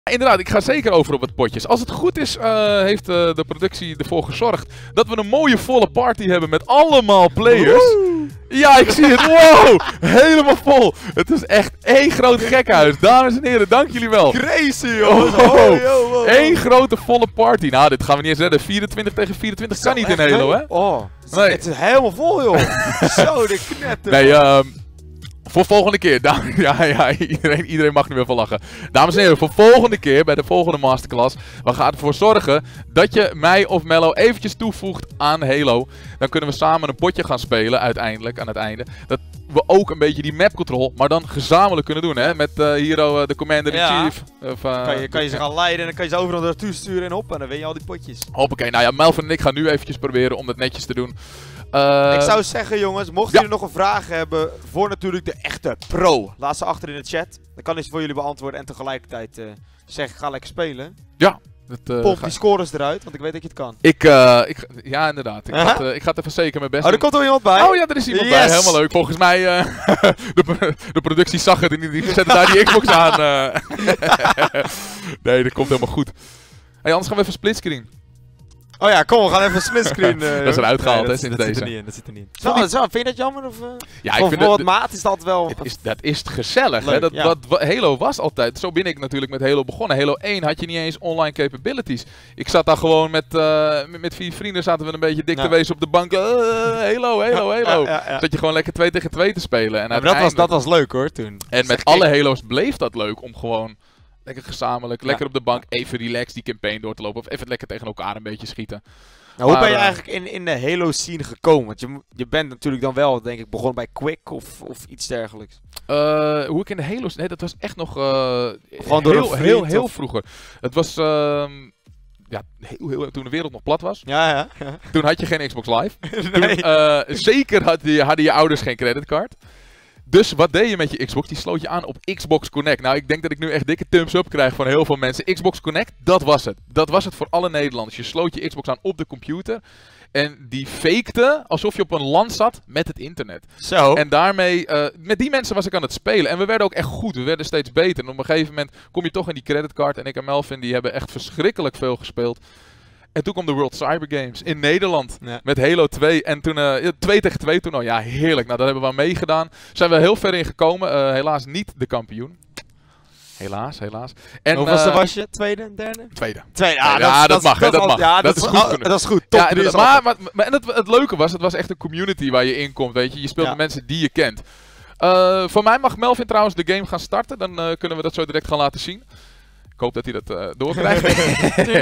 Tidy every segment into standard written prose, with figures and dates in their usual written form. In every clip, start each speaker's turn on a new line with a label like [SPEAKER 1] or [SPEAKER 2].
[SPEAKER 1] Inderdaad, ik ga zeker over op het potjes. Als het goed is, heeft de productie ervoor gezorgd dat we een mooie volle party hebben met allemaal players. Ja, ik zie het. Wow! Helemaal vol. Het is echt één groot gekhuis. Dames en heren, dank jullie wel.
[SPEAKER 2] Crazy, joh.
[SPEAKER 1] Eén grote volle party. Nou, dit gaan we niet eens redden. 24 tegen 24 kan niet in Halo, hè?
[SPEAKER 2] Oh,
[SPEAKER 1] Nee.
[SPEAKER 2] het is helemaal vol, joh. Zo, de knetter.
[SPEAKER 1] Nee, voor volgende keer. Ja, iedereen mag nu weer van lachen. Dames en heren, voor volgende keer, bij de volgende masterclass, we gaan ervoor zorgen dat je mij of Mello eventjes toevoegt aan Halo. Dan kunnen we samen een potje gaan spelen, uiteindelijk, aan het einde. Dat we ook een beetje die map control, maar dan gezamenlijk kunnen doen, hè. Met Hero, de Commander-in-Chief.
[SPEAKER 2] Kan je ze gaan leiden en dan kan je ze overal naartoe sturen en hop, en dan win je al die potjes.
[SPEAKER 1] Hoppakee, nou ja, Melvin en ik gaan nu eventjes proberen om dat netjes te doen.
[SPEAKER 2] Ik zou zeggen, jongens, mochten jullie nog een vraag hebben voor natuurlijk de echte pro, laat ze achter in de chat. Dan kan ik ze voor jullie beantwoorden en tegelijkertijd zeggen, ga lekker spelen.
[SPEAKER 1] Ja.
[SPEAKER 2] Pomp die scores eruit, want ik weet dat je het kan.
[SPEAKER 1] Ja, inderdaad. Ik ga het even zeker mijn best
[SPEAKER 2] doen. Er komt er iemand bij.
[SPEAKER 1] Oh ja, er is iemand bij. Helemaal leuk. Volgens mij, de productie zag het en die zetten daar die Xbox aan. Nee, dat komt helemaal goed. Hey, anders gaan we even splitscreen.
[SPEAKER 2] Oh ja, kom, we gaan even splitscreen.
[SPEAKER 1] Dat is eruit gehaald, hè, sinds deze.
[SPEAKER 2] Dat zit er niet in. Vind je dat jammer? Of,
[SPEAKER 1] ja, ik vind
[SPEAKER 2] wat maat is dat wel...
[SPEAKER 1] Dat is gezellig, hè. Halo was altijd... Zo ben ik natuurlijk met Halo begonnen. Halo 1 had je niet eens online capabilities. Ik zat daar gewoon met 4 vrienden, zaten we een beetje dik te wezen op de bank. Halo. Zat je gewoon lekker 2 tegen 2 te spelen. En
[SPEAKER 2] dat was leuk, hoor, toen.
[SPEAKER 1] En met alle Halo's bleef dat leuk om gewoon... Lekker gezamenlijk, lekker op de bank, even relaxed die campaign door te lopen. Of even lekker tegen elkaar een beetje schieten.
[SPEAKER 2] Nou, hoe ben je eigenlijk in de Halo scene gekomen? Want je bent natuurlijk dan wel, denk ik, begonnen bij Quick of iets dergelijks.
[SPEAKER 1] Hoe ik in de Halo... Nee, dat was echt nog heel vroeger. Het was... toen de wereld nog plat was.
[SPEAKER 2] Ja.
[SPEAKER 1] Toen had je geen Xbox Live. Nee. Toen, zeker hadden je ouders geen creditcard. Dus wat deed je met je Xbox? Die sloot je aan op Xbox Connect. Nou, ik denk dat ik nu echt dikke thumbs up krijg van heel veel mensen. Xbox Connect, dat was het. Dat was het voor alle Nederlanders. Je sloot je Xbox aan op de computer. En die fakte alsof je op een land zat met het internet.
[SPEAKER 2] Zo.
[SPEAKER 1] En daarmee, met die mensen was ik aan het spelen. En we werden ook echt goed. We werden steeds beter. En op een gegeven moment kom je toch in die creditcard. En ik en Melvin, die hebben echt verschrikkelijk veel gespeeld. En toen kwam de World Cyber Games in Nederland met Halo 2. En toen 2 tegen 2 toen al. Ja, heerlijk. Nou, daar hebben we aan meegedaan. Zijn we heel ver in gekomen. Helaas niet de kampioen. Helaas. En,
[SPEAKER 2] hoeveelste was je? Tweede? Derde?
[SPEAKER 1] Tweede.
[SPEAKER 2] Dat mag.
[SPEAKER 1] Ja, dat is goed.
[SPEAKER 2] Dat is goed. Top
[SPEAKER 1] en het leuke was, het was echt een community waar je in komt, weet je. Je speelt met mensen die je kent. Voor mij mag Melvin trouwens de game gaan starten. Dan kunnen we dat zo direct gaan laten zien. Ik hoop dat hij dat doorkrijgt.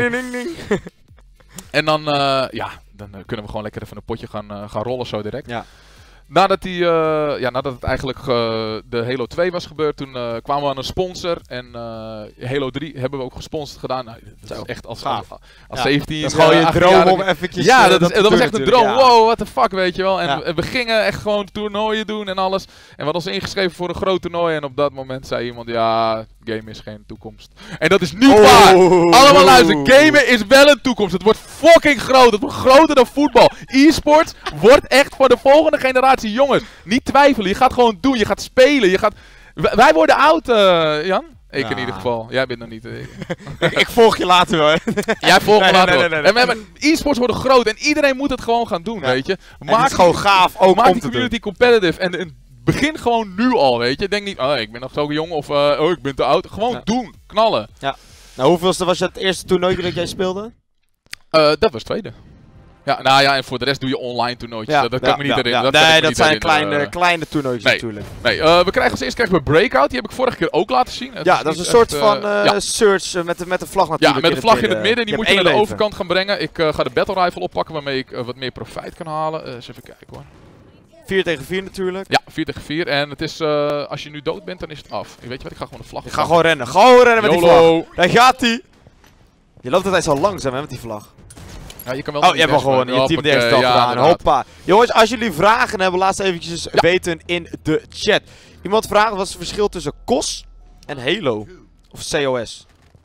[SPEAKER 1] En dan, dan kunnen we gewoon lekker even een potje gaan rollen zo direct. Ja. Nadat het eigenlijk de Halo 2 was gebeurd, toen kwamen we aan een sponsor. En Halo 3 hebben we ook gesponsord gedaan. Nou, dat is echt als 17.
[SPEAKER 2] Dat is gewoon je droom om eventjes...
[SPEAKER 1] Ja, dat was echt een droom. Ja. Wow, what the fuck, weet je wel. En we gingen echt gewoon toernooien doen en alles. En we hadden ons ingeschreven voor een groot toernooi. En op dat moment zei iemand, ja, game is geen toekomst. En dat is niet waar. Allemaal luisteren, gamen is wel een toekomst. Het wordt fucking groot. Het wordt groter dan voetbal. E-sports wordt echt voor de volgende generatie. Jongens, niet twijfelen. Je gaat gewoon doen. Je gaat spelen. Wij worden oud, Jan. Ik in ieder geval. Jij bent nog niet.
[SPEAKER 2] Ik volg je later wel.
[SPEAKER 1] Jij volgt me later wel. En e-sports worden groot en iedereen moet het gewoon gaan doen, weet je.
[SPEAKER 2] Maak het gewoon gaaf ook
[SPEAKER 1] maak die community competitive en begin gewoon nu al, weet je. Denk niet, ik ben nog zo jong of ik ben te oud. Gewoon doen, knallen.
[SPEAKER 2] Ja. Nou, hoeveelste was het eerste toernooi dat jij speelde?
[SPEAKER 1] Dat was tweede. Ja, en voor de rest doe je online toernooitjes. Ja, dat kan ik me niet herinneren.
[SPEAKER 2] Dat zijn kleine toernooitjes natuurlijk.
[SPEAKER 1] Nee, we krijgen als eerst Breakout. Die heb ik vorige keer ook laten zien.
[SPEAKER 2] Dat is een soort van search met de vlag natuurlijk.
[SPEAKER 1] Ja, met de vlag in het midden. Die moet je naar de overkant gaan brengen. Ik ga de Battle Rifle oppakken waarmee ik wat meer profijt kan halen. Eens even kijken hoor.
[SPEAKER 2] 4 tegen 4 natuurlijk.
[SPEAKER 1] Ja, 4 tegen 4. En het is, als je nu dood bent, dan is het af. Weet je wat, ik ga gewoon de vlag
[SPEAKER 2] Ik ga gewoon rennen. Gewoon rennen met die vlag. Daar gaat hij. Je loopt altijd zo langzaam hè, met die vlag.
[SPEAKER 1] Ja, je kan wel
[SPEAKER 2] je hebt wel gewoon je team de eerste dag gedaan. Hoppa. Jongens, als jullie vragen hebben, laat ze eventjes weten in de chat. Iemand vraagt wat is het verschil tussen COS en Halo? Of COS?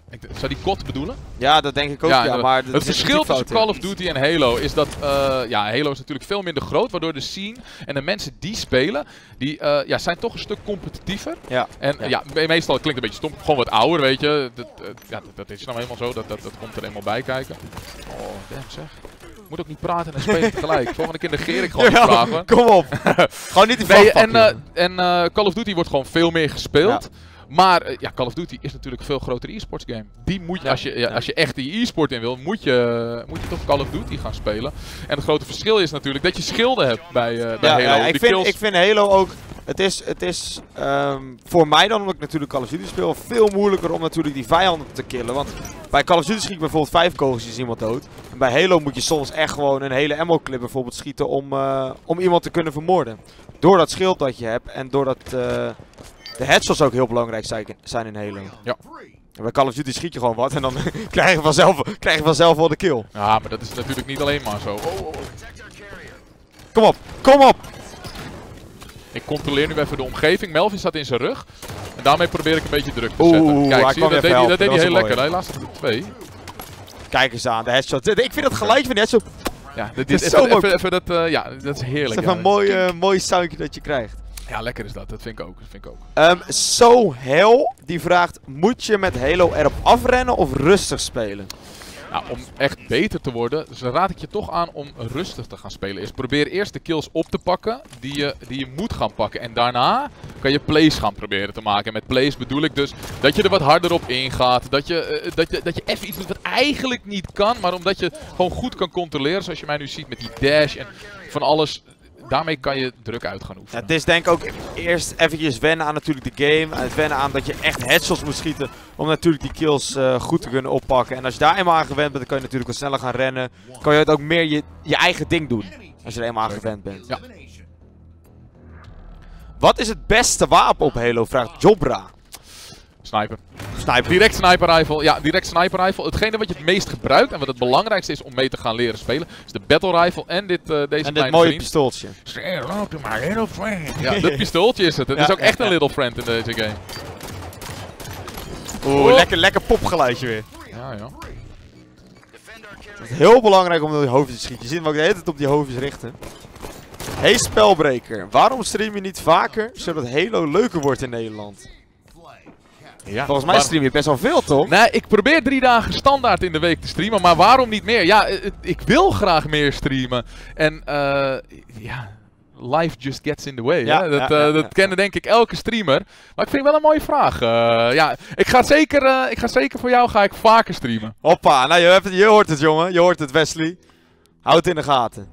[SPEAKER 1] Zou die COD bedoelen?
[SPEAKER 2] Ja, dat denk ik ook, ja. Maar
[SPEAKER 1] het verschil tussen Call of Duty en Halo is dat... Halo is natuurlijk veel minder groot, waardoor de scene en de mensen die spelen, die zijn toch een stuk competitiever.
[SPEAKER 2] Ja.
[SPEAKER 1] En meestal, het klinkt een beetje stom, gewoon wat ouder, weet je. Dat is nou helemaal zo, dat komt er helemaal bij kijken. Oh, damn zeg. Ik moet ook niet praten en spelen tegelijk. Volgende keer negeer ik gewoon die vragen.
[SPEAKER 2] Kom op. Gewoon niet die vraag
[SPEAKER 1] en Call of Duty wordt gewoon veel meer gespeeld. Ja. Maar Call of Duty is natuurlijk een veel grotere e-sports game. Die moet je, als je echt die e-sport in wil, moet je toch Call of Duty gaan spelen. En het grote verschil is natuurlijk dat je schilden hebt bij Halo.
[SPEAKER 2] Ja, ik vind Halo ook... Het is voor mij dan, omdat ik natuurlijk Call of Duty speel, veel moeilijker om natuurlijk die vijanden te killen. Want bij Call of Duty schiet ik bijvoorbeeld 5 kogels is iemand dood. En bij Halo moet je soms echt gewoon een hele ammo clip bijvoorbeeld schieten om iemand te kunnen vermoorden. Door dat schild dat je hebt en doordat de headshots ook heel belangrijk zijn in Halo.
[SPEAKER 1] Ja.
[SPEAKER 2] En bij Call of Duty schiet je gewoon wat en dan krijg je vanzelf wel de kill.
[SPEAKER 1] Ja, maar dat is natuurlijk niet alleen maar zo.
[SPEAKER 2] Kom op, kom op!
[SPEAKER 1] Ik controleer nu even de omgeving. Melvin staat in zijn rug. En daarmee probeer ik een beetje druk te zetten. Kijk, zie je, dat deed hij heel lekker. Hij laat er 2.
[SPEAKER 2] Kijk eens aan, de headshot. Ik vind het geluid van de headshot...
[SPEAKER 1] Ja, dat is heerlijk. Dat is
[SPEAKER 2] een mooi soundje dat je krijgt.
[SPEAKER 1] Ja, lekker is dat. Dat vind ik ook.
[SPEAKER 2] So Hell, die vraagt, moet je met Halo erop afrennen of rustig spelen?
[SPEAKER 1] Nou, om echt beter te worden, dus raad ik je toch aan om rustig te gaan spelen. Probeer eerst de kills op te pakken die je moet gaan pakken. En daarna kan je plays gaan proberen te maken. En met plays bedoel ik dus dat je er wat harder op ingaat. Dat je even iets doet wat eigenlijk niet kan, maar omdat je gewoon goed kan controleren. Zoals je mij nu ziet met die dash en van alles. Daarmee kan je druk uit gaan oefenen.
[SPEAKER 2] Ja, het is denk ik ook eerst eventjes wennen aan natuurlijk de game. Het wennen aan dat je echt headshots moet schieten. Om natuurlijk die kills goed te kunnen oppakken. En als je daar eenmaal aan gewend bent, dan kan je natuurlijk wat sneller gaan rennen. Kan je het ook meer je eigen ding doen. Als je er eenmaal aan gewend bent.
[SPEAKER 1] Ja.
[SPEAKER 2] Wat is het beste wapen op Halo? Vraagt Jobra.
[SPEAKER 1] Sniper. Direct sniper rifle. Ja, direct sniper rifle. Hetgene wat je het meest gebruikt en wat het belangrijkste is om mee te gaan leren spelen, is de battle rifle en deze
[SPEAKER 2] mooie pistooltje.
[SPEAKER 1] Say hello to my little friend. Ja, dat pistooltje is het. Het is ook echt een little friend in deze game.
[SPEAKER 2] Oeh, lekker popgeluidje weer.
[SPEAKER 1] Ja.
[SPEAKER 2] Het is heel belangrijk om die hoofdjes te schieten. Je ziet hem ook de hele tijd op die hoofdjes richten. Hey spelbreker, waarom stream je niet vaker, zodat Halo leuker wordt in Nederland? Ja, volgens mij stream je best wel veel, toch?
[SPEAKER 1] Nee, ik probeer 3 dagen standaard in de week te streamen, maar waarom niet meer? Ja, ik wil graag meer streamen. En life just gets in the way.
[SPEAKER 2] Ja,
[SPEAKER 1] dat kennen denk ik elke streamer. Maar ik vind het wel een mooie vraag. Ik ga zeker voor jou vaker streamen.
[SPEAKER 2] Hoppa, nou je hoort het, jongen. Je hoort het, Wesley. Houd het in de gaten.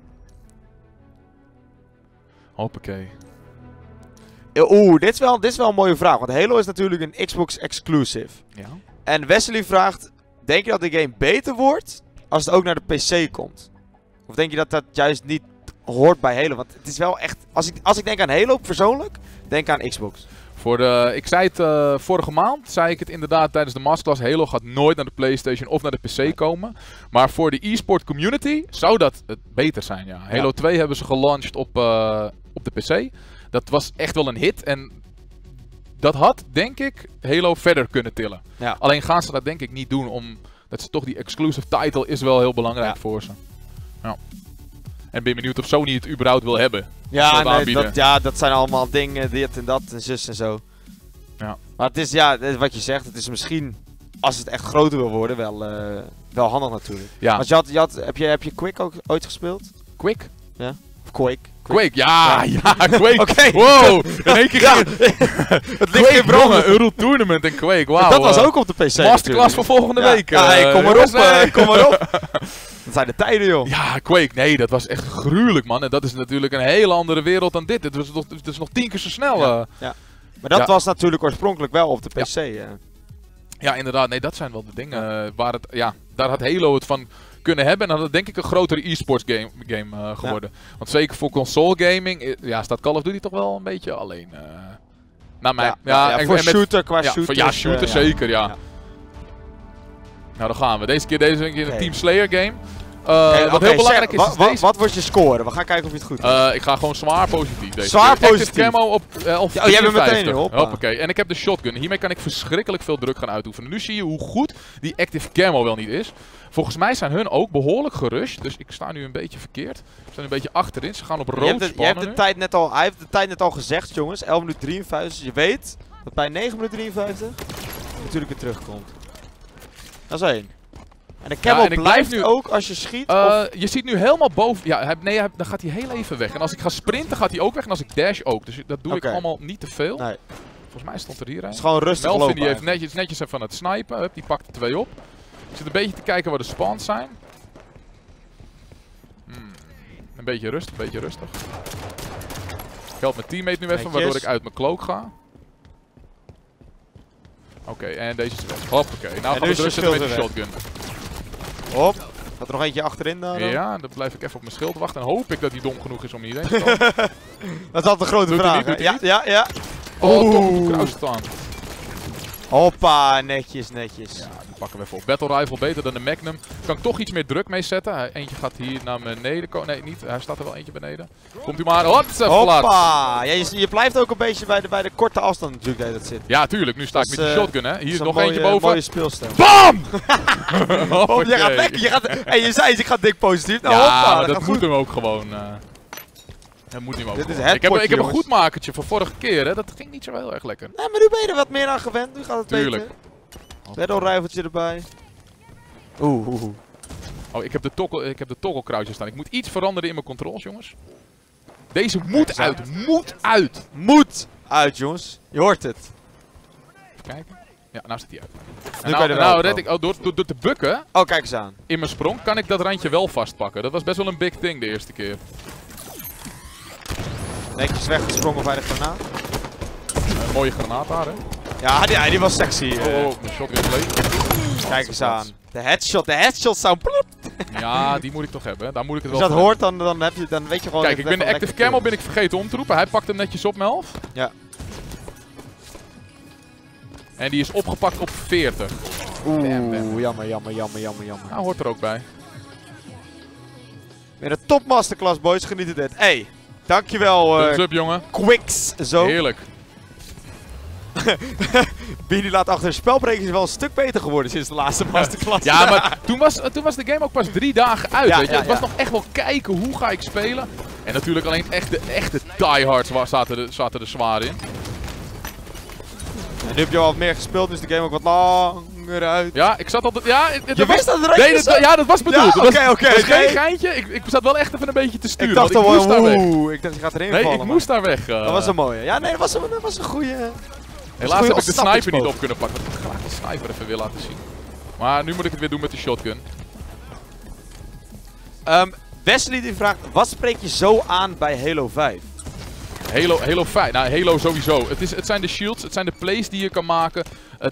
[SPEAKER 1] Hoppakee.
[SPEAKER 2] Oeh, dit is wel een mooie vraag. Want Halo is natuurlijk een Xbox exclusive.
[SPEAKER 1] Ja.
[SPEAKER 2] En Wesley vraagt, denk je dat de game beter wordt als het ook naar de PC komt? Of denk je dat dat juist niet hoort bij Halo? Want het is wel echt... Als ik denk aan Halo persoonlijk, denk aan Xbox.
[SPEAKER 1] Ik zei het vorige maand, zei ik het inderdaad tijdens de masterclass. Halo gaat nooit naar de PlayStation of naar de PC komen. Maar voor de e-sport community zou dat het beter zijn, ja. Halo 2 hebben ze gelanceerd op de PC. Dat was echt wel een hit en dat had, denk ik, Halo verder kunnen tillen.
[SPEAKER 2] Ja.
[SPEAKER 1] Alleen gaan ze dat denk ik niet doen, omdat ze toch die exclusive title is wel heel belangrijk voor ze. Ja. En ben benieuwd of Sony het überhaupt wil hebben.
[SPEAKER 2] Ja, dat zijn allemaal dingen, dit en dat en zus en zo.
[SPEAKER 1] Ja.
[SPEAKER 2] Maar het is, wat je zegt, het is misschien, als het echt groter wil worden, wel handig natuurlijk.
[SPEAKER 1] Ja.
[SPEAKER 2] Want heb je Quake ook ooit gespeeld?
[SPEAKER 1] Quake?
[SPEAKER 2] Ja. Of Quake?
[SPEAKER 1] Quake, ja, Quake.
[SPEAKER 2] Oké.
[SPEAKER 1] Wow, in één keer
[SPEAKER 2] het ligt in branden.
[SPEAKER 1] Euro Tournament en Quake, wauw.
[SPEAKER 2] Dat was ook op de PC.
[SPEAKER 1] Masterclass voor volgende week.
[SPEAKER 2] Kom maar op, kom maar op. Dat zijn de tijden, joh.
[SPEAKER 1] Ja, Quake, nee, dat was echt gruwelijk, man. En dat is natuurlijk een hele andere wereld dan dit. Het is nog 10 keer zo snel.
[SPEAKER 2] Ja. Maar dat was natuurlijk oorspronkelijk wel op de PC.
[SPEAKER 1] Ja, inderdaad. Nee, dat zijn wel de dingen waar daar had Halo het van kunnen hebben. En dan had het denk ik een grotere e-sports game geworden. Want zeker voor console gaming staat Call of Duty toch wel een beetje alleen. Naar mij.
[SPEAKER 2] Voor shooter, qua shooter.
[SPEAKER 1] Ja, shooter zeker, ja. Nou, dan gaan we. Deze keer een Team Slayer game. Wat heel belangrijk is, is deze...
[SPEAKER 2] Wat wordt je score? We gaan kijken of je het goed doet.
[SPEAKER 1] Ik ga gewoon zwaar positief deze
[SPEAKER 2] Zwaar
[SPEAKER 1] keer.
[SPEAKER 2] positief?
[SPEAKER 1] Active camo op
[SPEAKER 2] jij bent meteen nu, hoppa.
[SPEAKER 1] Hoppakee. En ik heb de shotgun. Hiermee kan ik verschrikkelijk veel druk gaan uitoefenen. Nu zie je hoe goed die active camo wel niet is. Volgens mij zijn hun ook behoorlijk gerushed. Dus ik sta nu een beetje verkeerd. Ze zijn een beetje achterin. Ze gaan op rood spannen.
[SPEAKER 2] Hij heeft de tijd net al gezegd, jongens. 11 minuten 53. Dus je weet dat bij 9 minuten 53 natuurlijk weer terugkomt. Dat is 1. En de camo blijft nu ook als je schiet.
[SPEAKER 1] Je ziet nu helemaal boven. Ja, dan gaat hij heel even weg. En als ik ga sprinten, gaat hij ook weg. En als ik dash ook. Dus dat doe ik allemaal niet te veel.
[SPEAKER 2] Nee.
[SPEAKER 1] Volgens mij stond er hier een.
[SPEAKER 2] Het is gewoon rustig
[SPEAKER 1] Melvin
[SPEAKER 2] lopen.
[SPEAKER 1] Die heeft netjes even aan het snipen. Hup, die pakt er 2 op. Ik zit een beetje te kijken waar de spawns zijn. Een beetje rustig, een beetje rustig. Ik help mijn teammate nu even, waardoor ik uit mijn cloak ga. Oké, en deze is weg. Hoppakee. Nou gaan we druk zitten met de shotgun.
[SPEAKER 2] Hop. Gaat er nog eentje achterin dan?
[SPEAKER 1] Ja, dan blijf ik even op mijn schild wachten. En hoop ik dat hij dom genoeg is om hierheen te komen.
[SPEAKER 2] Dat is altijd de grote vraag. Ja.
[SPEAKER 1] Oh, kruis staan.
[SPEAKER 2] Hoppa, netjes.
[SPEAKER 1] Ja, die pakken we even op. Battle Rifle beter dan de Magnum. Kan ik toch iets meer druk mee zetten. Eentje gaat hier naar beneden komen. Nee, niet. Hij staat er wel eentje beneden. Komt u maar.
[SPEAKER 2] Hoppa! Ja, je blijft ook een beetje bij de korte afstand natuurlijk dat zit.
[SPEAKER 1] Ja, tuurlijk. Nu sta ik met de shotgun, hè. Hier is nog eentje boven.
[SPEAKER 2] Mooie speelstijl.
[SPEAKER 1] BAM!
[SPEAKER 2] Je gaat lekker. Je zei ik ga dik positief. Nou,
[SPEAKER 1] ja,
[SPEAKER 2] hoppa,
[SPEAKER 1] maar dat moet hem ook gewoon. Dat moet hem ook
[SPEAKER 2] dit is
[SPEAKER 1] gewoon.
[SPEAKER 2] het
[SPEAKER 1] Ik heb een goed makertje van vorige keer, hè. Dat ging niet zo heel erg lekker.
[SPEAKER 2] Nee, maar nu ben je er wat meer aan gewend. Nu gaat het
[SPEAKER 1] tuurlijk
[SPEAKER 2] beter. Battle Rifletje erbij. Oeh.
[SPEAKER 1] Oh, ik heb de toggle kruisjes staan. Ik moet iets veranderen in mijn controls, jongens. Deze moet uit. Moet uit,
[SPEAKER 2] jongens. Je hoort het.
[SPEAKER 1] Even kijken. Ja, nou zit hij uit.
[SPEAKER 2] Nu kan je er wel
[SPEAKER 1] red ik, door te bukken.
[SPEAKER 2] Oh, kijk eens aan.
[SPEAKER 1] In mijn sprong kan ik dat randje wel vastpakken. Dat was best wel een big thing de eerste keer.
[SPEAKER 2] Netjes weggesprongen bij de granaat.
[SPEAKER 1] Mooie granaat daar, hè?
[SPEAKER 2] Ja, die was sexy.
[SPEAKER 1] Mijn shotgun is leeg.
[SPEAKER 2] Kijk eens aan. De headshot zou plop.
[SPEAKER 1] Ja, die moet ik toch hebben. Daar moet ik het
[SPEAKER 2] wel.
[SPEAKER 1] Als
[SPEAKER 2] je dat hoort, dan weet je gewoon.
[SPEAKER 1] Kijk, ik ben de active camo vergeten om te roepen. Hij pakt hem netjes op, Melf.
[SPEAKER 2] Ja.
[SPEAKER 1] En die is opgepakt op 40.
[SPEAKER 2] Oeh, jammer.
[SPEAKER 1] Nou, hoort er ook bij.
[SPEAKER 2] Weer een top masterclass, boys. Geniet het. Hey, dankjewel.
[SPEAKER 1] Thumbs up, jongen.
[SPEAKER 2] Quicks, zo.
[SPEAKER 1] Heerlijk.
[SPEAKER 2] Billy laat achter, de spelbreking is wel een stuk beter geworden sinds de laatste masterclass.
[SPEAKER 1] Ja, maar toen was de game ook pas 3 dagen uit, weet je. Het was nog echt wel kijken, hoe ga ik spelen. En natuurlijk alleen echte diehards zaten er zwaar in.
[SPEAKER 2] En nu heb je al wat meer gespeeld, dus de game ook wat langer uit.
[SPEAKER 1] Ja, ik zat altijd... Ja,
[SPEAKER 2] je wist dat het erin zat?
[SPEAKER 1] Ja, dat was bedoeld.
[SPEAKER 2] Ja, oké.
[SPEAKER 1] Dat is geen geintje. Ik zat wel echt even een beetje te sturen.
[SPEAKER 2] Ik dacht
[SPEAKER 1] al,
[SPEAKER 2] ik dacht, je gaat erin vallen.
[SPEAKER 1] Nee, ik moest daar weg.
[SPEAKER 2] Dat was een mooie. Ja, nee, dat was een goede...
[SPEAKER 1] Helaas heb ik de sniper niet op kunnen pakken. Ik had graag de sniper even weer laten zien. Maar nu moet ik het weer doen met de shotgun.
[SPEAKER 2] Wesley die vraagt, wat spreek je zo aan bij Halo 5?
[SPEAKER 1] Halo 5. Nou, Halo sowieso. Het zijn de shields, het zijn de plays die je kan maken.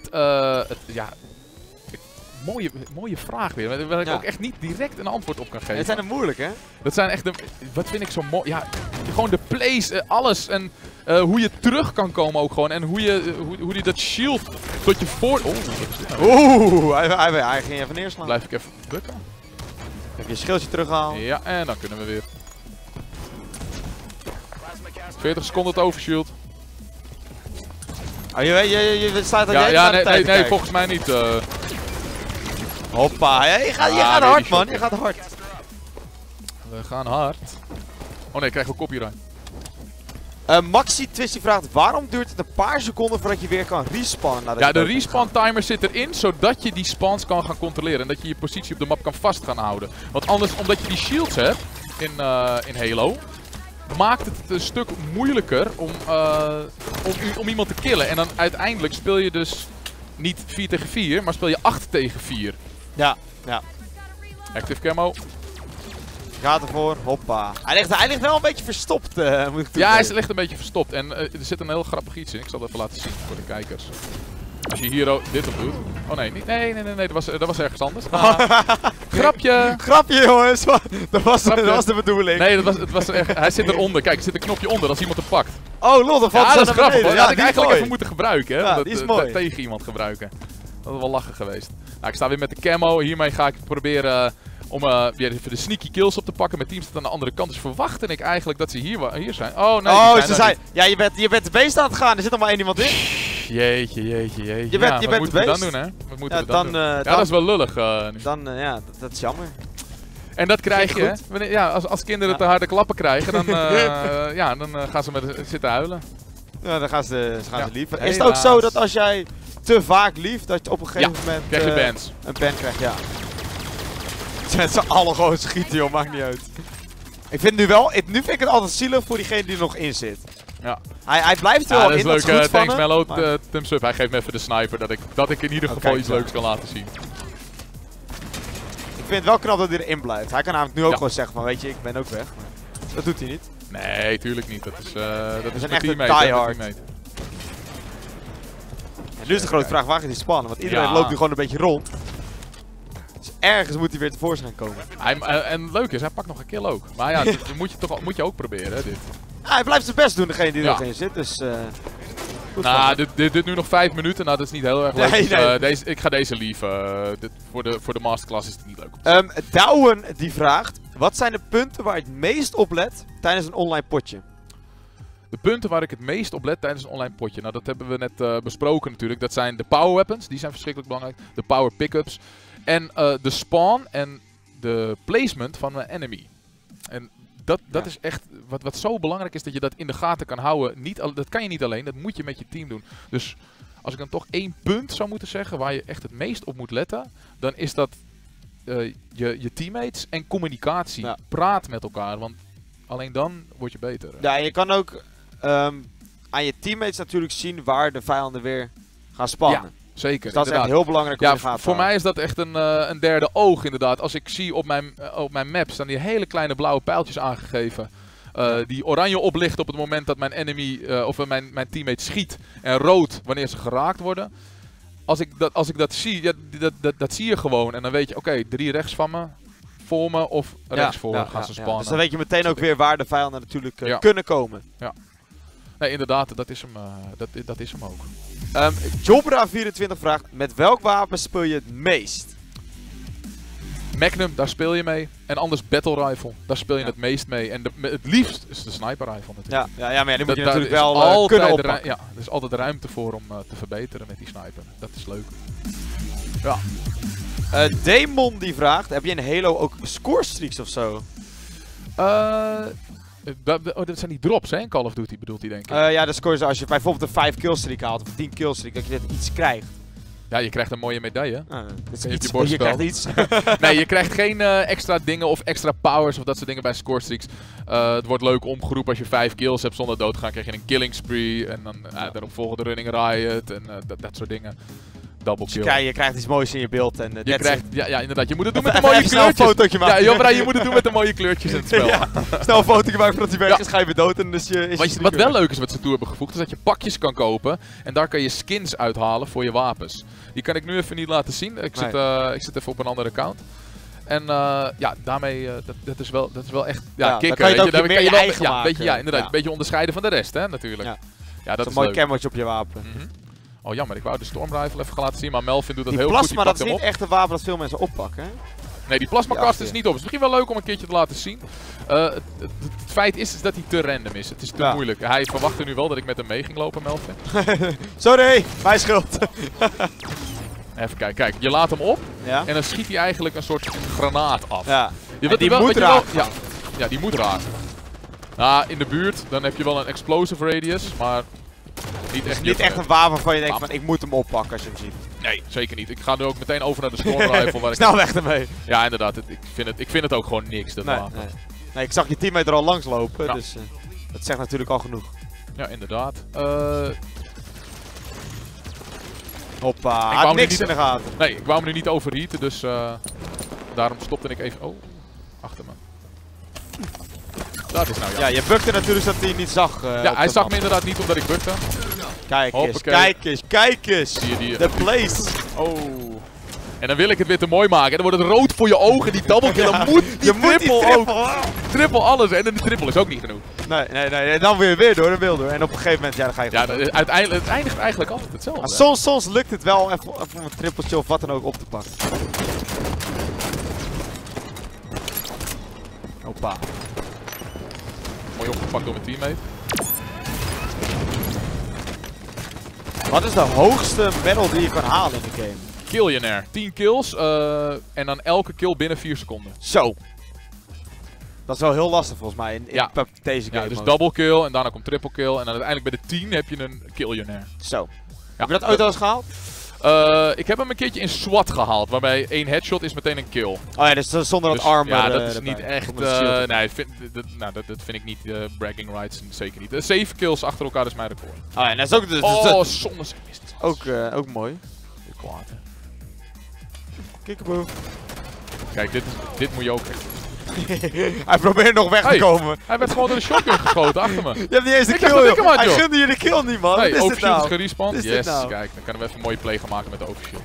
[SPEAKER 1] Mooie vraag weer, waar ik ook echt niet direct een antwoord op kan geven.
[SPEAKER 2] Het zijn er moeilijk, hè?
[SPEAKER 1] Dat zijn echt wat vind ik zo mooi. Ja, gewoon de plays, alles. En hoe je terug kan komen ook gewoon. En hoe je dat shield tot je voor...
[SPEAKER 2] Hij ging even neerslaan.
[SPEAKER 1] Blijf ik even bukken.
[SPEAKER 2] Even je schildje terughalen.
[SPEAKER 1] Ja, en dan kunnen we weer. 40 seconden het overshield.
[SPEAKER 2] Oh, je staat er
[SPEAKER 1] nee, volgens mij niet.
[SPEAKER 2] Hoppa, je gaat hard, man. Je gaat hard.
[SPEAKER 1] We gaan hard. Oh nee, ik krijg wel copyright.
[SPEAKER 2] Maxi Twisty vraagt, waarom duurt het een paar seconden voordat je weer kan respawnen?
[SPEAKER 1] Ja, de respawn timer zit erin, zodat je die spawns kan gaan controleren. En dat je je positie op de map kan vast gaan houden. Want anders, omdat je die shields hebt in Halo, maakt het een stuk moeilijker om iemand te killen. En dan uiteindelijk speel je dus niet 4 tegen 4, maar speel je 8 tegen 4.
[SPEAKER 2] Ja.
[SPEAKER 1] Active camo.
[SPEAKER 2] Gaat ervoor, hoppa. Hij ligt wel een beetje verstopt, moet ik toegeven.
[SPEAKER 1] Ja, hij ligt een beetje verstopt. En er zit een heel grappig iets in. Ik zal het even laten zien voor de kijkers. Als je hier dit op doet. Oh nee, nee, dat was ergens anders. Grapje!
[SPEAKER 2] Grapje, jongens! Dat was de bedoeling.
[SPEAKER 1] Nee, het was echt, hij zit eronder. Kijk, er zit een knopje onder als iemand hem pakt.
[SPEAKER 2] Oh, lol, dat valt
[SPEAKER 1] ja, dat is grappig. Dat had ik eigenlijk
[SPEAKER 2] mooi.
[SPEAKER 1] even moeten gebruiken. Hè?
[SPEAKER 2] Ja, die is mooi.
[SPEAKER 1] Tegen iemand gebruiken. Dat is wel lachen geweest. Nou, ik sta weer met de camo. Hiermee ga ik proberen Om weer even de sneaky kills op te pakken. Mijn team staat aan de andere kant. Dus verwachtte ik eigenlijk dat ze hier zijn. Oh nee,
[SPEAKER 2] ze zijn... Ja, je bent de beest aan het gaan. Er zit nog maar één iemand in.
[SPEAKER 1] Jeetje.
[SPEAKER 2] Je bent
[SPEAKER 1] wat moeten we dan
[SPEAKER 2] beest.
[SPEAKER 1] doen, hè? Wat moeten we dan doen? Ja, dat is wel lullig.
[SPEAKER 2] Ja, dat is jammer.
[SPEAKER 1] En dat krijg je, hè? Ja, als kinderen te harde klappen krijgen, dan, dan gaan ze zitten huilen.
[SPEAKER 2] Ja, dan gaan ze liever. Is het ook zo dat als jij te vaak lief, dat je op een gegeven moment
[SPEAKER 1] krijg je bans.
[SPEAKER 2] Een ban krijgt, ja. Met z'n allen gewoon schieten, joh, maakt niet uit. Ik vind nu vind ik het altijd zielig voor diegene die er nog in zit.
[SPEAKER 1] Ja.
[SPEAKER 2] Hij blijft er wel in, dat is leuk.
[SPEAKER 1] Thanks Mello, thumbs up. Hij geeft me even de sniper, dat ik in ieder geval iets leuks kan laten zien.
[SPEAKER 2] Ik vind het wel knap dat hij erin blijft. Hij kan namelijk nu ook gewoon zeggen van, weet je, ik ben ook weg. Maar dat doet hij niet.
[SPEAKER 1] Nee, tuurlijk niet. Dat is
[SPEAKER 2] een echte diehard. En nu is de grote vraag, waar gaat hij spannen? Want iedereen loopt nu gewoon een beetje rond. Dus ergens moet hij weer tevoorschijn komen.
[SPEAKER 1] En leuk is, hij pakt nog een kill ook. Maar ja, dat moet je ook proberen, hè, dit.
[SPEAKER 2] Ja, hij blijft zijn best doen, degene die er nog in zit. Dus,
[SPEAKER 1] nou, dit nu nog 5 minuten. Nou, dat is niet heel erg leuk. Dus, ik ga deze lieven. Voor de masterclass is het niet leuk.
[SPEAKER 2] Douwen die vraagt, wat zijn de punten waar je het meest op let tijdens een online potje?
[SPEAKER 1] De punten waar ik het meest op let tijdens een online potje. Nou, dat hebben we net besproken natuurlijk. Dat zijn de power weapons. Die zijn verschrikkelijk belangrijk. De power pickups. En de spawn en de placement van mijn enemy. En dat is echt wat zo belangrijk is, dat je dat in de gaten kan houden. Dat kan je niet alleen, dat moet je met je team doen. Dus als ik dan toch 1 punt zou moeten zeggen waar je echt het meest op moet letten, dan is dat je teammates en communicatie. Ja. Praat met elkaar, want alleen dan word je beter.
[SPEAKER 2] Ja, en je kan ook aan je teammates natuurlijk zien waar de vijanden weer gaan spannen.
[SPEAKER 1] Ja. Zeker,
[SPEAKER 2] dus dat is echt heel belangrijk om in de gaten te
[SPEAKER 1] voor mij is dat echt een derde oog inderdaad. Als ik zie op mijn map staan die hele kleine blauwe pijltjes aangegeven. Die oranje oplichten op het moment dat mijn enemy of mijn teammate schiet. En rood wanneer ze geraakt worden. Als ik dat zie, dat zie je gewoon. En dan weet je, oké, 3 rechts van me, voor me of rechts voor me gaan ze spannen.
[SPEAKER 2] Dus dan weet je meteen ook weer waar de vijanden natuurlijk kunnen komen.
[SPEAKER 1] Ja. Nee, inderdaad, dat is hem ook.
[SPEAKER 2] Jobra24 vraagt, met welk wapen speel je het meest?
[SPEAKER 1] Magnum, daar speel je mee. En anders Battle Rifle, daar speel je het meest mee. En het liefst is de Sniper Rifle natuurlijk.
[SPEAKER 2] Ja, maar die moet je natuurlijk wel kunnen oppakken.
[SPEAKER 1] Ja, er is altijd ruimte voor om te verbeteren met die Sniper. Dat is leuk. Ja.
[SPEAKER 2] Demon die vraagt, heb je in Halo ook scorestreaks of zo?
[SPEAKER 1] Dat zijn die drops, hè? In Call of Duty bedoelt hij, denk ik.
[SPEAKER 2] Ja, de scores als je bijvoorbeeld een 5 killstreak haalt of een 10 killstreak, dat je net iets krijgt.
[SPEAKER 1] Ja, je krijgt een mooie medaille.
[SPEAKER 2] Je krijgt iets.
[SPEAKER 1] Nee, je krijgt geen extra dingen of extra powers of dat soort dingen bij scorestreaks. Het wordt leuk omgeroepen als je 5 kills hebt zonder dood te gaan, krijg je een killing spree. En dan daarop volgen de running riot en dat soort dingen. Double kill.
[SPEAKER 2] Je krijgt iets moois in je beeld. En,
[SPEAKER 1] je krijgt, ja, inderdaad. Je moet het doen met de mooie kleurtjes.
[SPEAKER 2] Een fotootje maken.
[SPEAKER 1] Ja, Jobra, je moet het doen met de mooie kleurtjes in het spel.
[SPEAKER 2] Snel een fotootje maken voordat hij weg is, ga je weer dood. En dus
[SPEAKER 1] wat wel leuk is wat ze toe hebben gevoegd, is dat je pakjes kan kopen. En daar kan je skins uithalen voor je wapens. Die kan ik nu even niet laten zien. Ik zit even op een andere account. En daarmee, dat is wel echt kicken.
[SPEAKER 2] Dan kan je het ook meer je eigen maken.
[SPEAKER 1] Inderdaad. Een beetje onderscheiden van de rest, hè, natuurlijk.
[SPEAKER 2] Ja, dat is een mooi camootje op je wapen.
[SPEAKER 1] Oh jammer, ik wou de Storm Rifle even gaan laten zien, maar Melvin doet dat heel
[SPEAKER 2] plasma,
[SPEAKER 1] goed. Die
[SPEAKER 2] dat is niet echt een wapen dat veel mensen oppakken, hè?
[SPEAKER 1] Nee, die plasmakast is niet op. Het is misschien wel leuk om een keertje te laten zien. Het feit is dat hij te random is. Het is te moeilijk. Hij verwachtte nu wel dat ik met hem mee ging lopen, Melvin.
[SPEAKER 2] Sorry, mijn schuld.
[SPEAKER 1] Even kijken, kijk, je laat hem op en dan schiet hij eigenlijk een soort granaat af.
[SPEAKER 2] Ja, die moet raken.
[SPEAKER 1] Ja, die moet raken. Nou, in de buurt, dan heb je wel een explosive radius, maar niet echt
[SPEAKER 2] een wapen waarvan je denkt van ik moet hem oppakken als je hem ziet.
[SPEAKER 1] Nee, zeker niet. Ik ga nu ook meteen over naar de Storm Rifle. Waar
[SPEAKER 2] Snel weg ermee.
[SPEAKER 1] Ja, inderdaad. Ik vind het ook gewoon niks, dat wapen.
[SPEAKER 2] Nee, ik zag je teammate er al langs lopen, dus dat zegt natuurlijk al genoeg.
[SPEAKER 1] Ja, inderdaad.
[SPEAKER 2] Hoppa, niks in de gaten.
[SPEAKER 1] Nee, ik wou hem nu niet overheaten, dus daarom stopte ik even... Oh, achter me. Dat is nou
[SPEAKER 2] je bukte natuurlijk zodat hij niet zag.
[SPEAKER 1] Ja, hij zag me inderdaad niet omdat ik bukte.
[SPEAKER 2] Kijk eens. The place.
[SPEAKER 1] Oh. En dan wil ik het weer te mooi maken. En dan wordt het rood voor je ogen, die double kill. Dan moet die triple ook. Triple alles. En de triple is ook niet genoeg.
[SPEAKER 2] Nee. Dan weer door. En op een gegeven moment, dan ga je...
[SPEAKER 1] Ja, uiteindelijk, het eindigt eigenlijk altijd hetzelfde.
[SPEAKER 2] Maar soms lukt het wel even om een triple of wat dan ook op te pakken. Hoppa.
[SPEAKER 1] Mooi opgepakt door mijn teammate.
[SPEAKER 2] Wat is de hoogste medal die je kan halen in de game?
[SPEAKER 1] Killionaire. 10 kills en dan elke kill binnen 4 seconden.
[SPEAKER 2] Zo. Dat is wel heel lastig volgens mij in deze game.
[SPEAKER 1] Ja, dus double kill en daarna komt triple kill. En dan uiteindelijk bij de 10 heb je een Killionaire.
[SPEAKER 2] Zo.
[SPEAKER 1] Ja,
[SPEAKER 2] heb je dat ooit al eens gehaald?
[SPEAKER 1] Ik heb hem een keertje in SWAT gehaald, waarbij 1 headshot is meteen een kill.
[SPEAKER 2] Oh ja, dus zonder dat armor.
[SPEAKER 1] Ja, dat is
[SPEAKER 2] erbij.
[SPEAKER 1] niet echt. Nee, dat vind ik niet bragging rights, zeker niet. 7 kills achter elkaar is mijn record.
[SPEAKER 2] Oh ja, en dat is ook.
[SPEAKER 1] Zonde ze mist.
[SPEAKER 2] Ook mooi.
[SPEAKER 1] Kwaad, hè.
[SPEAKER 2] Kickaboo.
[SPEAKER 1] Kijk, dit moet je ook echt.
[SPEAKER 2] Hij probeert nog weg te komen.
[SPEAKER 1] Hij werd gewoon door de shotgun geschoten achter me.
[SPEAKER 2] Je hebt niet eens de
[SPEAKER 1] Ik
[SPEAKER 2] kill,
[SPEAKER 1] dacht dat ik
[SPEAKER 2] joh.
[SPEAKER 1] hem had,
[SPEAKER 2] Hij
[SPEAKER 1] joh.
[SPEAKER 2] gunde je de kill niet, man.
[SPEAKER 1] Hey,
[SPEAKER 2] Wat is dit
[SPEAKER 1] overshield
[SPEAKER 2] nou?
[SPEAKER 1] is gerespawned.
[SPEAKER 2] Wat is dit
[SPEAKER 1] Yes,
[SPEAKER 2] nou?
[SPEAKER 1] kijk, dan kunnen we even een mooie play gaan maken met de overshield.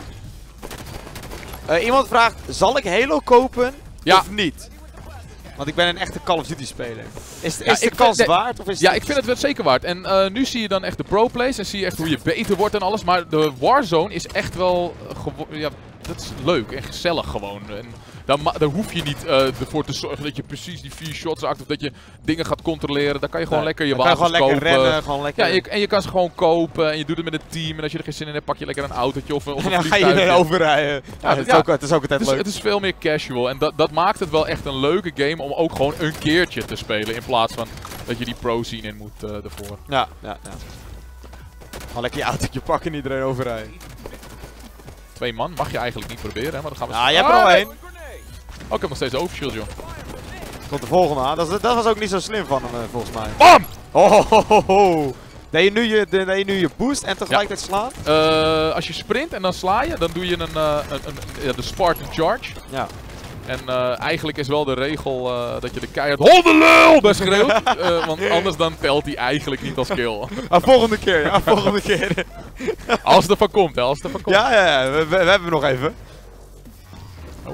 [SPEAKER 2] Iemand vraagt, zal ik Halo kopen
[SPEAKER 1] Ja.
[SPEAKER 2] of niet? Want ik ben een echte Call of Duty speler. Is
[SPEAKER 1] Ja,
[SPEAKER 2] de kans waard? Of is
[SPEAKER 1] Ja,
[SPEAKER 2] het...
[SPEAKER 1] ik vind het wel zeker waard. En nu zie je dan echt de pro-plays en zie je echt hoe je beter wordt en alles. Maar de Warzone is echt wel, ja, dat is leuk en gezellig gewoon. En daar hoef je niet ervoor te zorgen dat je precies die 4 shots raakt of dat je dingen gaat controleren. Daar kan je gewoon lekker je wapens kopen.
[SPEAKER 2] Gewoon lekker rennen, gewoon lekker...
[SPEAKER 1] Ja, en je kan ze gewoon kopen en je doet het met een team. En als je er geen zin in hebt, pak je lekker een autootje of een
[SPEAKER 2] en dan ga je
[SPEAKER 1] vliegtuigje.
[SPEAKER 2] er overrijden. Ja, het is ook altijd leuk.
[SPEAKER 1] Het is veel meer casual en dat maakt het wel echt een leuke game om ook gewoon een keertje te spelen. In plaats van dat je die pro-scene in moet ervoor.
[SPEAKER 2] Ja. Gewoon lekker je autootje pakken en iedereen overrijden.
[SPEAKER 1] 2 man mag je eigenlijk niet proberen, hè, maar dan gaan we...
[SPEAKER 2] Ja, je hebt er al 1.
[SPEAKER 1] Oh, ik heb nog steeds overshield, joh.
[SPEAKER 2] Tot de volgende aan. Dat was ook niet zo slim van hem, volgens mij.
[SPEAKER 1] BAM!
[SPEAKER 2] Oh. Deed je nu je boost en tegelijkertijd slaan?
[SPEAKER 1] Als je sprint en dan sla je, dan doe je de Spartan Charge.
[SPEAKER 2] Ja.
[SPEAKER 1] En eigenlijk is wel de regel dat je de keihard hondenlul bij schreeuwt. Want anders dan telt hij eigenlijk niet als kill.
[SPEAKER 2] Volgende keer, ja, volgende keer.
[SPEAKER 1] Als het ervan komt, hè, als het ervan komt.
[SPEAKER 2] Ja, we hebben hem nog even.
[SPEAKER 1] Oh.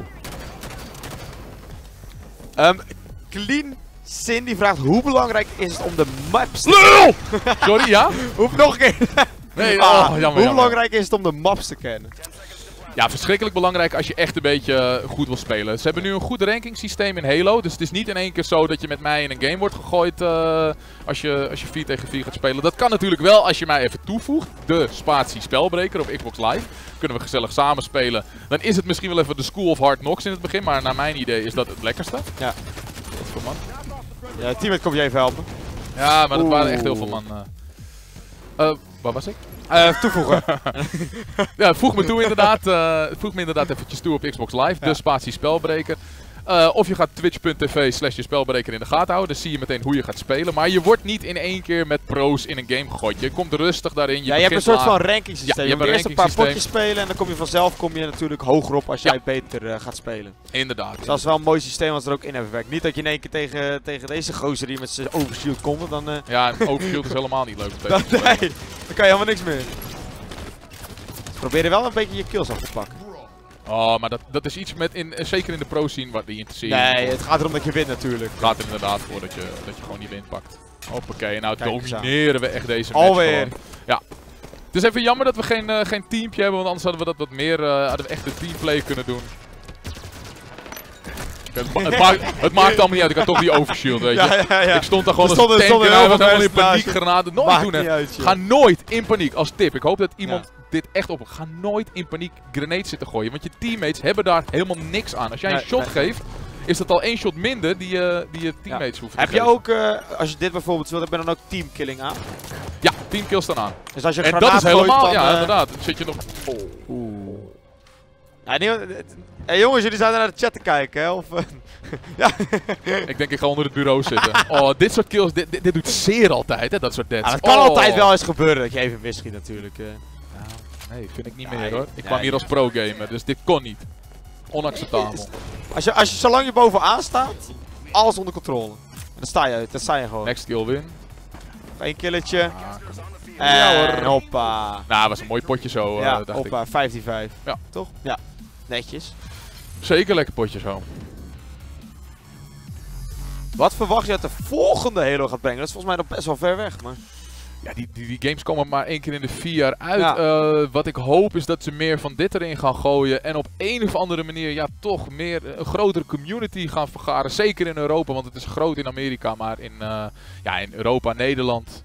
[SPEAKER 2] Clean Sin die vraagt hoe belangrijk is het om de maps te...
[SPEAKER 1] Lul! Sorry, ja?
[SPEAKER 2] Hoef nog een keer.
[SPEAKER 1] Nee, jammer.
[SPEAKER 2] Hoe belangrijk is het om de maps te kennen?
[SPEAKER 1] Ja, verschrikkelijk belangrijk als je echt een beetje goed wil spelen. Ze hebben nu een goed ranking systeem in Halo. Dus het is niet in één keer zo dat je met mij in een game wordt gegooid als je 4 tegen 4 gaat spelen. Dat kan natuurlijk wel als je mij even toevoegt. De spatie spelbreker op Xbox Live. Kunnen we gezellig samen spelen. Dan is het misschien wel even de School of Hard Knocks in het begin. Maar naar mijn idee is dat het lekkerste.
[SPEAKER 2] Ja.
[SPEAKER 1] Wat voor man?
[SPEAKER 2] Ja, teammate komt je even helpen.
[SPEAKER 1] Ja, maar dat waren echt heel veel man. Waar was ik?
[SPEAKER 2] Toevoegen.
[SPEAKER 1] Ja, voeg me inderdaad eventjes toe op Xbox Live, de spatie spelbreker. Of je gaat twitch.tv/spelbreker in de gaten houden, dus zie je meteen hoe je gaat spelen. Maar je wordt niet in één keer met pro's in een game gegooid. Je komt rustig daarin.
[SPEAKER 2] Je hebt een soort van ranking systeem.
[SPEAKER 1] Ja,
[SPEAKER 2] je hebt eerst een paar potjes spelen en dan kom je vanzelf natuurlijk hoger op als jij beter gaat spelen.
[SPEAKER 1] Inderdaad.
[SPEAKER 2] Dus dat is wel een mooi systeem als er ook in hebben werkt. Niet dat je in één keer tegen deze gozer die met zijn overshield komt, dan...
[SPEAKER 1] Ja, overshield is helemaal niet leuk.
[SPEAKER 2] Nee, dan kan je helemaal niks meer. Ze proberen wel een beetje je kills af te pakken.
[SPEAKER 1] Oh, maar dat is iets met, zeker in de pro-scene, wat die interesseert.
[SPEAKER 2] Nee, het gaat erom dat je wint natuurlijk.
[SPEAKER 1] Het gaat er inderdaad voor dat je gewoon die win pakt. Hoppakee, nou
[SPEAKER 2] Kijk eens
[SPEAKER 1] domineren we echt deze match
[SPEAKER 2] alweer.
[SPEAKER 1] gewoon. Ja. Het is even jammer dat we geen teampje hebben, want anders hadden we dat wat meer, hadden we echt een teamplay kunnen doen. Het maakt allemaal niet uit, ik had toch die overshield, weet je.
[SPEAKER 2] Ja.
[SPEAKER 1] Ik stond daar gewoon als tank en hij was helemaal in paniek granaten. Nooit doen, hè. Ga nooit in paniek, als tip. Ik hoop dat iemand dit echt op... Ga nooit in paniek grenades zitten gooien, want je teammates hebben daar helemaal niks aan. Als jij een shot geeft, is dat al 1 shot minder die je teammates hoeven te
[SPEAKER 2] Heb je
[SPEAKER 1] geven.
[SPEAKER 2] ook, als je dit bijvoorbeeld wilt, heb je dan ook teamkilling aan?
[SPEAKER 1] Ja, 10 kills dan aan.
[SPEAKER 2] Dus als je een
[SPEAKER 1] En dat is
[SPEAKER 2] granaat gooit,
[SPEAKER 1] helemaal,
[SPEAKER 2] dan,
[SPEAKER 1] ja inderdaad. Dan zit je nog...
[SPEAKER 2] Oeh. Ja, hey, jongens, jullie zouden naar de chat te kijken, hè? Of, ja.
[SPEAKER 1] Ik denk ik ga onder het bureau zitten. Oh, dit soort kills, dit doet zeer altijd, hè, dat soort deaths.
[SPEAKER 2] Ja, het kan altijd wel eens gebeuren dat je even misschiet natuurlijk.
[SPEAKER 1] Nee, vind ik niet meer hoor. Ik kwam hier als pro-gamer, dus dit kon niet. Onacceptabel.
[SPEAKER 2] Zolang je bovenaan staat, alles onder controle. En dan sta je gewoon.
[SPEAKER 1] Next kill win.
[SPEAKER 2] 1 killetje.
[SPEAKER 1] Ja,
[SPEAKER 2] En hoppa.
[SPEAKER 1] Nou, was een mooi potje zo,
[SPEAKER 2] Ja,
[SPEAKER 1] dacht
[SPEAKER 2] hoppa, 15-5.
[SPEAKER 1] Ja.
[SPEAKER 2] Toch? Ja. Netjes.
[SPEAKER 1] ik. Zeker lekker potje zo.
[SPEAKER 2] Wat verwacht je dat de volgende Halo gaat brengen? Dat is volgens mij nog best wel ver weg, maar...
[SPEAKER 1] Ja, die games komen maar 1 keer in de 4 jaar uit. Wat ik hoop is dat ze meer van dit erin gaan gooien. En op een of andere manier toch meer een grotere community gaan vergaren. Zeker in Europa, want het is groot in Amerika. Maar in Europa, Nederland...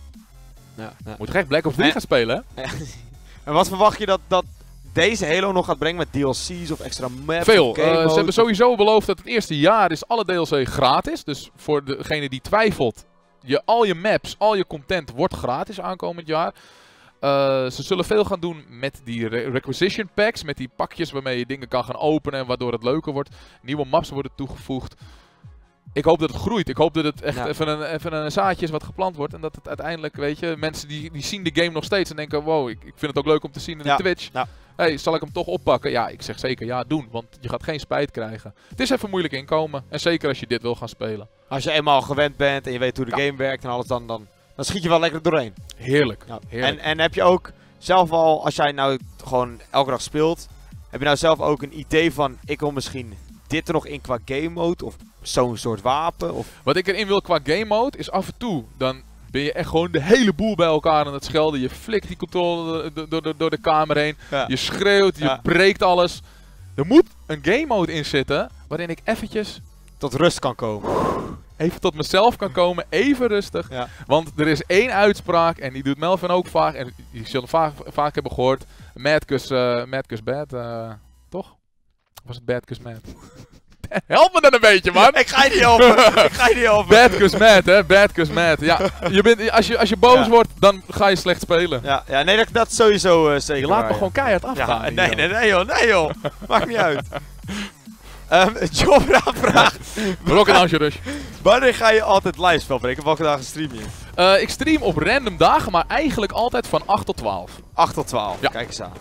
[SPEAKER 1] Moet je echt Black Ops 3 gaan spelen, hè?
[SPEAKER 2] En wat verwacht je dat deze Halo nog gaat brengen met DLC's of extra maps?
[SPEAKER 1] Veel. Ze hebben sowieso beloofd dat het eerste jaar is alle DLC gratis. Dus voor degene die twijfelt, al je maps, al je content wordt gratis aankomend jaar. Ze zullen veel gaan doen met die requisition packs, met die pakjes waarmee je dingen kan gaan openen en waardoor het leuker wordt. Nieuwe maps worden toegevoegd. Ik hoop dat het groeit. Ik hoop dat het echt even een zaadje is wat geplant wordt. En dat het uiteindelijk, weet je, mensen die zien de game nog steeds en denken, wow, ik vind het ook leuk om te zien in de Twitch. Ja. Hey, zal ik hem toch oppakken? Ja, ik zeg zeker ja, doen. Want je gaat geen spijt krijgen. Het is even moeilijk inkomen. En zeker als je dit wil gaan spelen.
[SPEAKER 2] Als je eenmaal gewend bent en je weet hoe de game werkt en alles, dan schiet je wel lekker doorheen.
[SPEAKER 1] Heerlijk. Ja. Heerlijk.
[SPEAKER 2] En heb je ook zelf al, als jij nou gewoon elke dag speelt, heb je nou zelf ook een idee van, ik wil misschien dit er nog in qua game mode of zo'n soort wapen? Of...
[SPEAKER 1] Wat ik erin wil qua game mode is af en toe, dan ben je echt gewoon de hele boel bij elkaar aan het schelden. Je flikt die controle door de kamer heen. Ja. Je schreeuwt, je breekt alles. Er moet een game mode in zitten waarin ik eventjes
[SPEAKER 2] tot rust kan komen.
[SPEAKER 1] Even tot mezelf kan komen, even rustig. Ja. Want er is één uitspraak en die doet Melvin ook vaak. En die zullen vaak hebben gehoord. Mad cus bad, toch? Of was het bad cus mad? Help me dan een beetje, man!
[SPEAKER 2] Ik ga je niet helpen!
[SPEAKER 1] Bad cus mad, hè? Bad cus mad. Ja, als je boos wordt, dan ga je slecht spelen.
[SPEAKER 2] Ja, nee, dat sowieso zeker.
[SPEAKER 1] Laat me gewoon keihard afgaan.
[SPEAKER 2] Ja, nee joh. Maakt niet uit. Jobra vraagt...
[SPEAKER 1] Rocket Launcher Rush.
[SPEAKER 2] Wanneer ga je altijd live spel breken? Welke dagen stream je?
[SPEAKER 1] Ik stream op random dagen, maar eigenlijk altijd van 8 tot 12.
[SPEAKER 2] 8 tot 12, ja. Kijk eens aan.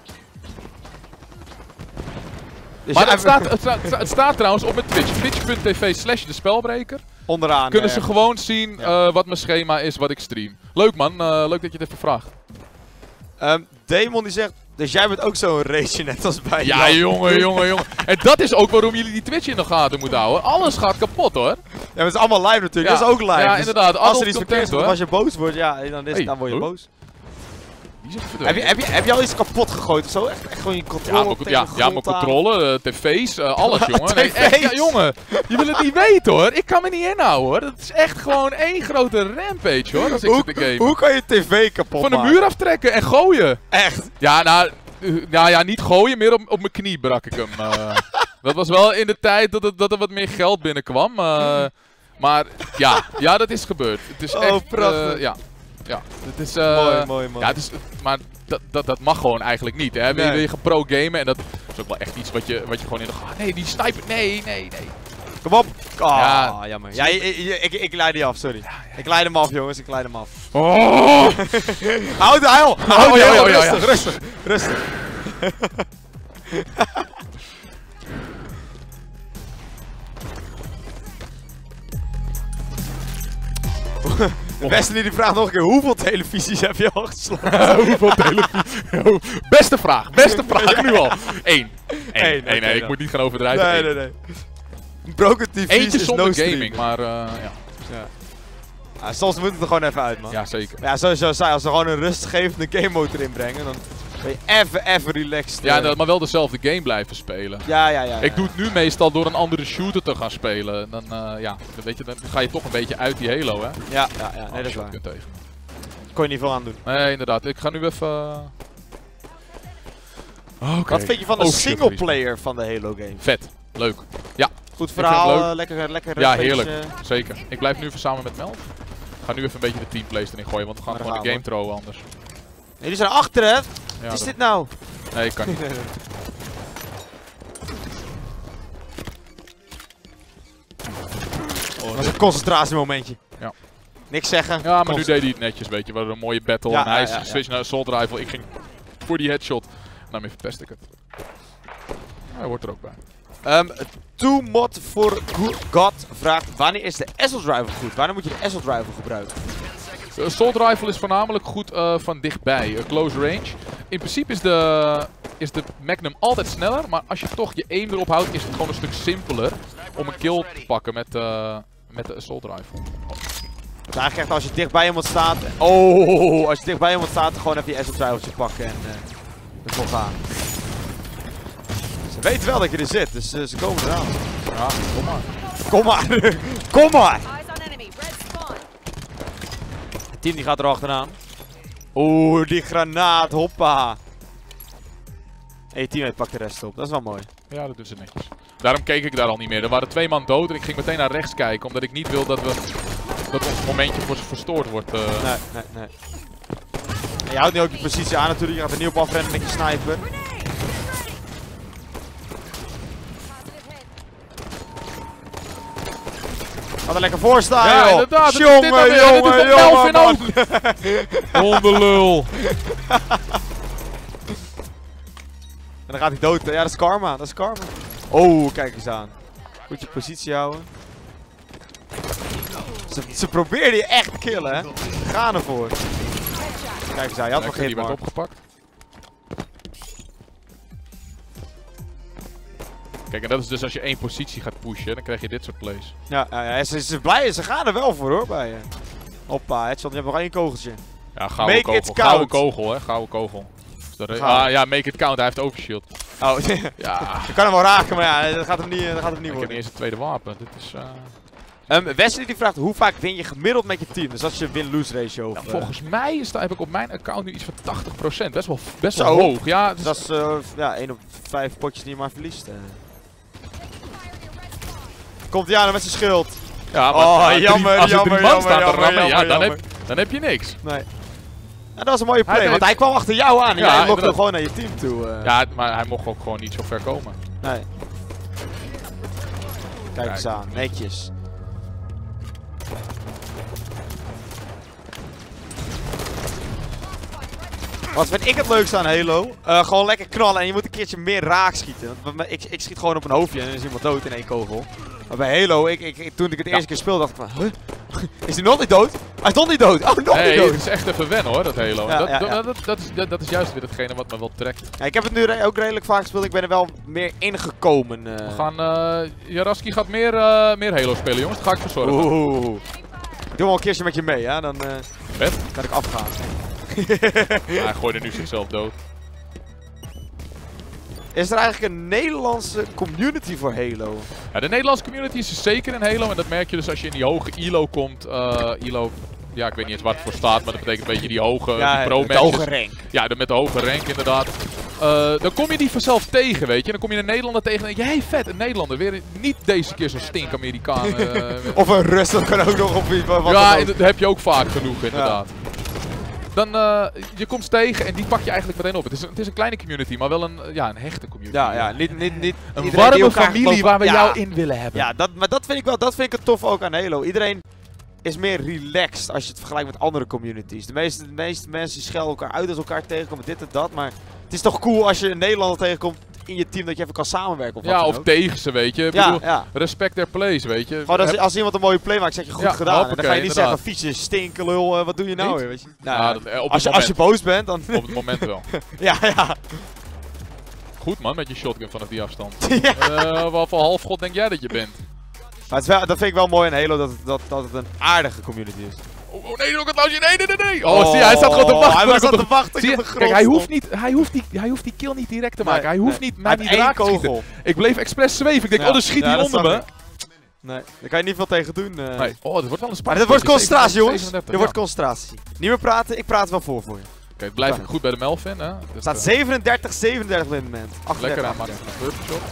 [SPEAKER 1] Dus maar het staat trouwens op mijn Twitch. Twitch.tv/despelbreker.
[SPEAKER 2] Onderaan.
[SPEAKER 1] Kunnen ze gewoon zien wat mijn schema is, wat ik stream. Leuk man, leuk dat je het even vraagt.
[SPEAKER 2] Demon die zegt, dus jij bent ook zo'n race net als bij
[SPEAKER 1] Ja, jongen. En dat is ook waarom jullie die Twitch in de gaten moeten houden. Alles gaat kapot hoor.
[SPEAKER 2] Ja, maar het is allemaal live natuurlijk.
[SPEAKER 1] Ja.
[SPEAKER 2] Dat is ook live.
[SPEAKER 1] Ja,
[SPEAKER 2] dus
[SPEAKER 1] inderdaad.
[SPEAKER 2] Als er iets verkeerd wordt, als je boos wordt, dan word je boos. Heb je al iets kapot gegooid of zo? Echt gewoon je controle?
[SPEAKER 1] Mijn controle, tv's, alles jongen. Nee, echt, jongen, je wil het niet weten hoor. Ik kan me niet inhouden hoor. Dat is echt gewoon één grote rampage hoor, als ik zit te gamen.
[SPEAKER 2] Hoe kan je tv kapot maken?
[SPEAKER 1] Van de muur aftrekken en gooien.
[SPEAKER 2] Echt?
[SPEAKER 1] Ja, niet gooien, meer op mijn knie brak ik hem. Dat was wel in de tijd dat er wat meer geld binnenkwam. Maar ja, dat is gebeurd. Het is echt
[SPEAKER 2] prachtig.
[SPEAKER 1] Ja, het is
[SPEAKER 2] mooi.
[SPEAKER 1] Ja, het is, maar dat mag gewoon eigenlijk niet. Hè? Wil je gaan pro-gamen en dat is ook wel echt iets wat je gewoon in de gaten. Nee, die sniper. Nee.
[SPEAKER 2] Kom op. Jammer. Ja, ik leid die af, sorry. Ja. Ik leid hem af, jongens. Ik leid hem af.
[SPEAKER 1] Oh!
[SPEAKER 2] Houd rustig. Wesley die vraagt nog een keer, hoeveel televisies heb je al geslagen?
[SPEAKER 1] Hoeveel televisies? Beste vraag nu al. Eén. Nee, ik moet niet gaan overdrijven.
[SPEAKER 2] Nee. Broken TV's
[SPEAKER 1] Eentje
[SPEAKER 2] is
[SPEAKER 1] zonder
[SPEAKER 2] no
[SPEAKER 1] gaming,
[SPEAKER 2] streaming.
[SPEAKER 1] Maar
[SPEAKER 2] soms moet het er gewoon even uit, man.
[SPEAKER 1] Ja, zeker.
[SPEAKER 2] Ja, sowieso, als ze gewoon een rustgevende game mode erin brengen, dan ben je even relaxed.
[SPEAKER 1] Ja, maar wel dezelfde game blijven spelen.
[SPEAKER 2] Ja.
[SPEAKER 1] Ik doe het nu meestal door een andere shooter te gaan spelen. Dan ga je toch een beetje uit die Halo, hè?
[SPEAKER 2] Ja, nee, dat is waar. Kon je niet veel aan doen.
[SPEAKER 1] Nee, inderdaad. Ik ga nu even...
[SPEAKER 2] Wat vind je van de singleplayer van de Halo game?
[SPEAKER 1] Vet. Leuk. Ja.
[SPEAKER 2] Goed verhaal, lekker.
[SPEAKER 1] Ja, heerlijk. Zeker. Ik blijf nu even samen met Mel. Ik ga nu even een beetje de teamplays erin gooien, want we gaan gewoon de game throwen anders.
[SPEAKER 2] Nee, die zijn achter, hè? Wat is dit nou?
[SPEAKER 1] Nee, ik kan niet.
[SPEAKER 2] Dat was een concentratiemomentje.
[SPEAKER 1] Ja.
[SPEAKER 2] Niks zeggen.
[SPEAKER 1] Ja, maar nu deed hij het netjes, weet je. We hadden een mooie battle en hij switcht naar assault rifle. Ik ging voor die headshot. Nou, verpest ik het. Hij hoort er ook bij.
[SPEAKER 2] Mod for God vraagt, wanneer is de assault rifle goed? Wanneer moet je de assault rifle gebruiken?
[SPEAKER 1] De assault rifle is voornamelijk goed van dichtbij, close range. In principe is de Magnum altijd sneller, maar als je toch je aim erop houdt, is het gewoon een stuk simpeler om een kill te pakken met de assault rifle.
[SPEAKER 2] Dus eigenlijk echt als je dichtbij iemand staat... Oh, als je dichtbij iemand staat, gewoon even je SO-twijfeltje pakken en ervoor gaan. Ze weten wel dat je er zit, dus ze komen eraan.
[SPEAKER 1] Ja, kom maar.
[SPEAKER 2] Kom maar! Kom maar! Het team die gaat er achteraan. Oeh, die granaat, hoppa! En je teammate pakt de rest op, dat is wel mooi.
[SPEAKER 1] Ja, dat doen ze netjes. Daarom keek ik daar al niet meer. Er waren 2 man dood en ik ging meteen naar rechts kijken, omdat ik niet wil dat ons momentje verstoord wordt.
[SPEAKER 2] Nee. En je houdt nu ook je positie aan natuurlijk, je gaat er niet op afrennen met je sniper. Gaat er lekker voor staan,
[SPEAKER 1] ja,
[SPEAKER 2] joh.
[SPEAKER 1] Inderdaad.
[SPEAKER 2] Jongen.
[SPEAKER 1] Hondenlul.
[SPEAKER 2] En dan gaat hij dood. Ja, dat is karma. Dat is karma. Oh, kijk eens aan. Goed je positie houden. Ze probeerden je echt te killen, hè. Ga ervoor. Kijk eens aan, je had nog geen
[SPEAKER 1] die werd
[SPEAKER 2] mark.
[SPEAKER 1] opgepakt. Kijk, en dat is dus als je 1 positie gaat pushen, dan krijg je dit soort plays.
[SPEAKER 2] Ja, ze blij, ze gaan er wel voor hoor bij je. Hoppa, headshot, je hebt nog 1 kogeltje.
[SPEAKER 1] Ja, gouden
[SPEAKER 2] Make
[SPEAKER 1] kogel.
[SPEAKER 2] it count.
[SPEAKER 1] Gouden kogel, hè. Gouden kogel. Ja, make it count. Hij heeft overshield.
[SPEAKER 2] Oh,
[SPEAKER 1] Ja.
[SPEAKER 2] je kan hem wel raken, maar ja, dat gaat hem niet
[SPEAKER 1] Ik heb
[SPEAKER 2] worden.
[SPEAKER 1] niet eens het tweede wapen. Dit is...
[SPEAKER 2] Wesley die vraagt hoe vaak win je gemiddeld met je team? Dus dat is je win-lose ratio.
[SPEAKER 1] Nou, volgens mij heb ik op mijn account nu iets van 80%. Best
[SPEAKER 2] Zo.
[SPEAKER 1] wel hoog. Ja, dus
[SPEAKER 2] dat is 1 op 5 potjes die je maar verliest. Komt hij aan met zijn schild.
[SPEAKER 1] ja,
[SPEAKER 2] Oh, jammer,
[SPEAKER 1] als er 3 man staan te rammen, ja,
[SPEAKER 2] jammer.
[SPEAKER 1] dan heb je niks.
[SPEAKER 2] Nee. Ja, dat was een mooie play,
[SPEAKER 1] Hij
[SPEAKER 2] want hij kwam achter jou aan en
[SPEAKER 1] Ja,
[SPEAKER 2] jij lokte
[SPEAKER 1] inderdaad.
[SPEAKER 2] gewoon naar je team toe.
[SPEAKER 1] Ja, maar hij mocht ook gewoon niet zo ver komen.
[SPEAKER 2] Nee. Kijk eens aan, netjes. Wat vind ik het leukste aan Halo? Gewoon lekker knallen en je moet een keertje meer raak schieten. Want ik schiet gewoon op een hoofdje en dan is iemand dood in 1 kogel. Maar bij Halo, toen ik het eerste keer speelde, dacht ik van, huh? Is hij nog niet dood? Hij is nog niet dood! Oh, nog niet
[SPEAKER 1] Nee,
[SPEAKER 2] dood!
[SPEAKER 1] het is echt even wennen hoor, dat Halo.
[SPEAKER 2] Ja,
[SPEAKER 1] Dat is juist weer hetgene wat me wel trekt.
[SPEAKER 2] Ja, ik heb het nu ook redelijk vaak gespeeld, ik ben er wel meer ingekomen.
[SPEAKER 1] We gaan, Jaraski gaat meer Halo spelen jongens, dat ga ik verzorgen.
[SPEAKER 2] Oeh. Ik doe wel een keertje met je mee, hè? Dan
[SPEAKER 1] Vet.
[SPEAKER 2] kan ik afgaan.
[SPEAKER 1] Hij gooide nu zichzelf dood.
[SPEAKER 2] Is er eigenlijk een Nederlandse community voor Halo?
[SPEAKER 1] Ja, de Nederlandse community is zeker in Halo en dat merk je dus als je in die hoge ILO komt. ILO, ja ik weet niet eens waar het voor staat, maar dat betekent een beetje die hoge die pro
[SPEAKER 2] de hoge rank.
[SPEAKER 1] Ja, met de hoge rank inderdaad. Dan kom je die vanzelf tegen, weet je. Dan kom je een Nederlander tegen en denk je, hey vet, een Nederlander. Weer niet deze keer zo'n stink-Amerikaan.
[SPEAKER 2] Of een Rust, dat kan ook nog op wat
[SPEAKER 1] ja, dat heb je ook vaak genoeg inderdaad. Ja. Dan, je komt ze tegen en die pak je eigenlijk meteen op. Het is een kleine community, maar wel een hechte community.
[SPEAKER 2] Ja, niet
[SPEAKER 1] een warme familie waar we jou in willen hebben.
[SPEAKER 2] Ja, maar dat vind ik wel, dat vind ik het tof ook aan Halo. Iedereen is meer relaxed als je het vergelijkt met andere communities. De meeste mensen schelden elkaar uit als elkaar tegenkomen, dit en dat. Maar het is toch cool als je een Nederlander tegenkomt in je team dat je even kan samenwerken. Of
[SPEAKER 1] ja, of tegen ze, weet je. Ik bedoel, respect their plays, weet je.
[SPEAKER 2] Gewoon als iemand een mooie play maakt, zeg je goed gedaan.
[SPEAKER 1] Hoppakee,
[SPEAKER 2] en dan ga je niet
[SPEAKER 1] inderdaad.
[SPEAKER 2] zeggen, vieze stinkelul, wat doe je nou weer, weet je. Nou, als je boos bent, dan...
[SPEAKER 1] Op het moment wel.
[SPEAKER 2] ja.
[SPEAKER 1] Goed man, met je shotgun vanaf die afstand.
[SPEAKER 2] Ja.
[SPEAKER 1] Wat voor halfgod denk jij dat je bent?
[SPEAKER 2] Maar dat vind ik wel mooi in Halo, dat het een aardige community is.
[SPEAKER 1] Oh nee, ook het lausje, nee. Oh, zie je, hij staat gewoon te wachten.
[SPEAKER 2] Hij staat te wachten.
[SPEAKER 1] Zie je, kijk, hij hoeft die kill niet direct te maken. Hij hoeft niet mij niet raak te schieten. Ik bleef expres zweven. Ik denk, oh, dan schiet hij onder me.
[SPEAKER 2] Nee, daar kan je niet veel tegen doen.
[SPEAKER 1] Nee. Oh, dit wordt wel een spannend.
[SPEAKER 2] Maar dit wordt concentratie, jongens. Dit wordt concentratie. Niet meer praten, ik praat wel voor je.
[SPEAKER 1] Oké, blijf goed bij de Melvin, hè.
[SPEAKER 2] Er staat 37-37 op dit moment.
[SPEAKER 1] Lekker, hij maakt een purple shot.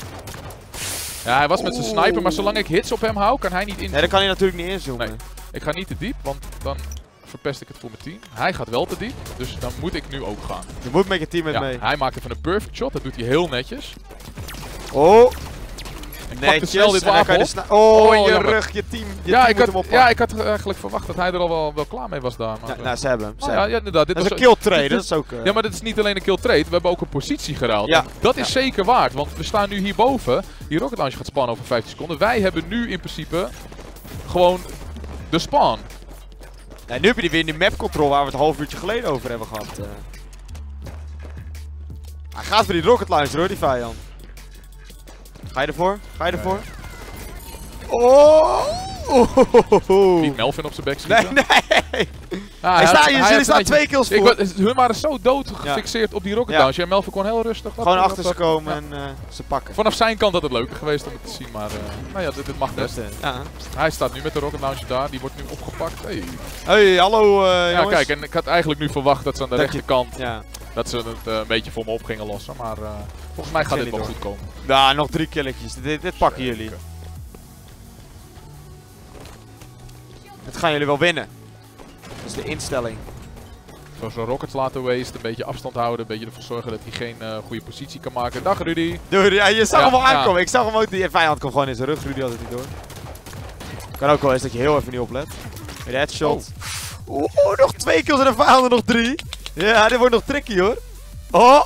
[SPEAKER 1] Ja, hij was met zijn sniper, maar zolang ik hits op hem hou, kan hij niet inzoomen.
[SPEAKER 2] Nee, dan kan hij natuurlijk niet inzoomen.
[SPEAKER 1] Nee. Ik ga niet te diep, want dan verpest ik het voor mijn team. Hij gaat wel te diep, dus dan moet ik nu ook gaan.
[SPEAKER 2] Je moet met je team mee.
[SPEAKER 1] Hij maakt even een perfect shot, dat doet hij heel netjes.
[SPEAKER 2] Oh!
[SPEAKER 1] Ik pak dus snel dit wapen op.
[SPEAKER 2] Je rug, je team.
[SPEAKER 1] Ik had eigenlijk verwacht dat hij er al wel klaar mee was daar. Maar
[SPEAKER 2] nou, ze hebben hem.
[SPEAKER 1] Ja, inderdaad.
[SPEAKER 2] Dat is een kill trade, dat is ook...
[SPEAKER 1] Ja, maar dit is niet alleen een kill trade. We hebben ook een positie geruild.
[SPEAKER 2] Ja.
[SPEAKER 1] Dat is zeker waard, want we staan nu hierboven. Die rocket launcher gaat spannen over 15 seconden. Wij hebben nu in principe gewoon de spawn.
[SPEAKER 2] Ja, nu heb je weer die map control waar we het een half uurtje geleden over hebben gehad. Hij gaat voor die rocket launcher hoor, die vijand. Ga je ervoor? Ga je ervoor? Oh! Oeh.
[SPEAKER 1] Niet Melvin op zijn bek schieten.
[SPEAKER 2] Nee. Jullie staan 2 kills voor.
[SPEAKER 1] Hun waren zo dood gefixeerd op die rocket launcher. En Melvin kon heel rustig.
[SPEAKER 2] Gewoon achter ze komen en ze pakken.
[SPEAKER 1] Vanaf zijn kant had het leuker geweest om het te zien. Maar nou ja, dit mag best. Hij staat nu met de rocket launcher daar. Die wordt nu opgepakt.
[SPEAKER 2] Hey, hallo jongens.
[SPEAKER 1] Kijk, en ik had eigenlijk nu verwacht dat ze aan de rechterkant... Dat ze het een beetje voor me op gingen lossen. Maar volgens mij gaat dit wel goed komen.
[SPEAKER 2] Ja, nog 3 killetjes. Dit pakken jullie. Dit gaan jullie wel winnen. Dat is de instelling.
[SPEAKER 1] Zo'n rockets laten waste, een beetje afstand houden, een beetje ervoor zorgen dat hij geen goede positie kan maken. Dag Rudy!
[SPEAKER 2] Dude, ja, je zag hem al aankomen. Ik zag hem ook, die vijand komt gewoon in zijn rug. Rudy had het niet door. Kan ook wel eens dat je heel even niet oplet. Met de headshot. Oeh, nog 2 kills en de vijanden nog 3. Ja, dit wordt nog tricky hoor. Oh!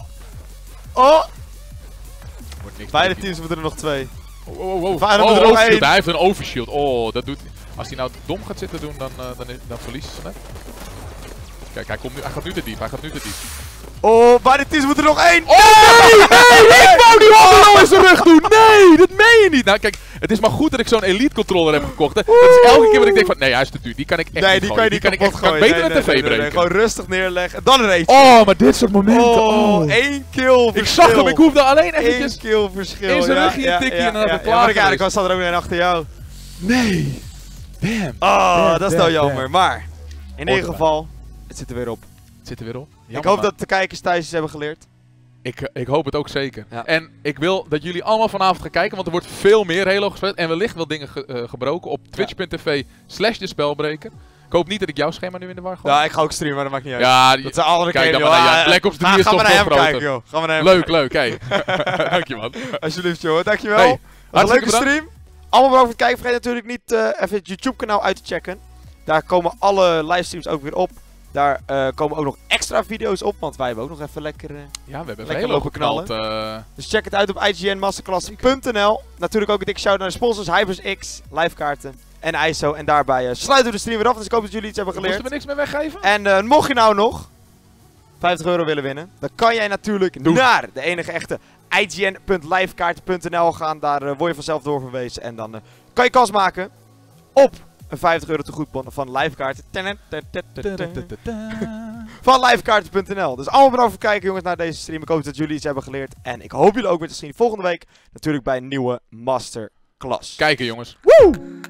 [SPEAKER 2] Beide teams moeten er nog 2. Vijanden moeten er nog 1.
[SPEAKER 1] Hij heeft een overshield. Oh, dat doet... Als hij nou dom gaat zitten doen, dan verliezen ze net. Kijk, hij gaat nu te diep.
[SPEAKER 2] Oh, beide teams moeten er nog 1.
[SPEAKER 1] Oh, nee! Ik wou die honderd in zijn rug doen! Nee, dat meen je niet! Nou, kijk, het is maar goed dat ik zo'n elite controller heb gekocht. Hè. Dat is elke keer wat ik denk van, nee, hij is te duur. Die kan ik echt niet gooien.
[SPEAKER 2] Die kan ik beter een tv breken. Gewoon rustig neerleggen. En dan een eentje.
[SPEAKER 1] Oh, maar dit soort momenten.
[SPEAKER 2] Oh, 1 kill verschil.
[SPEAKER 1] Ik zag hem, ik hoefde alleen eventjes
[SPEAKER 2] 1 kill verschil.
[SPEAKER 1] in zijn rug hier tikje en dan had ik klaar.
[SPEAKER 2] Maar ik zat er ook nog een achter jou.
[SPEAKER 1] Nee. Damn.
[SPEAKER 2] Oh, dat is nou jammer. Maar, in ieder geval, het zit er weer op.
[SPEAKER 1] Jammer,
[SPEAKER 2] ik hoop dat de kijkers thuis iets hebben geleerd.
[SPEAKER 1] Ik hoop het ook zeker. Ja. En ik wil dat jullie allemaal vanavond gaan kijken, want er wordt veel meer Halo gespeeld. En wellicht wel dingen gebroken op twitch.tv/despelbreker. Ik hoop niet dat ik jouw schema nu in de war gooi.
[SPEAKER 2] Ja, ik ga ook streamen, maar dat maakt niet uit.
[SPEAKER 1] Ja,
[SPEAKER 2] dat zijn andere
[SPEAKER 1] kijk dan maar Black Ops 3 is toch veel groter.
[SPEAKER 2] Kijken, joh. Gaan we naar hem
[SPEAKER 1] leuk. Hey. Dank je man.
[SPEAKER 2] Alsjeblieft joh, dankjewel. Hey, een leuke stream. Allemaal bedankt voor het kijken. Vergeet natuurlijk niet even het YouTube kanaal uit te checken. Daar komen alle livestreams ook weer op. Daar komen ook nog extra video's op, want wij hebben ook nog even lekker,
[SPEAKER 1] ja, we hebben
[SPEAKER 2] lekker lopen knallen. Dus check het uit op ignmasterclass.nl. Natuurlijk ook een dikke shout naar de sponsors HypersX, livekaarten en ISO. En daarbij sluiten we de stream weer af, dus ik hoop dat jullie iets hebben geleerd.
[SPEAKER 1] Moesten we niks meer weggeven?
[SPEAKER 2] En mocht je nou nog €50 willen winnen, dan kan jij natuurlijk naar de enige echte ign.livekaarten.nl gaan. Daar word je vanzelf doorverwezen en dan kan je kans maken op een €50 tegoedbon van livekaarten. Van livekaarten.nl. Dus allemaal bedankt voor het kijken jongens naar deze stream. Ik hoop dat jullie iets hebben geleerd. En ik hoop jullie ook weer te zien volgende week. Natuurlijk bij een nieuwe Masterclass.
[SPEAKER 1] Kijken jongens.
[SPEAKER 2] Woe!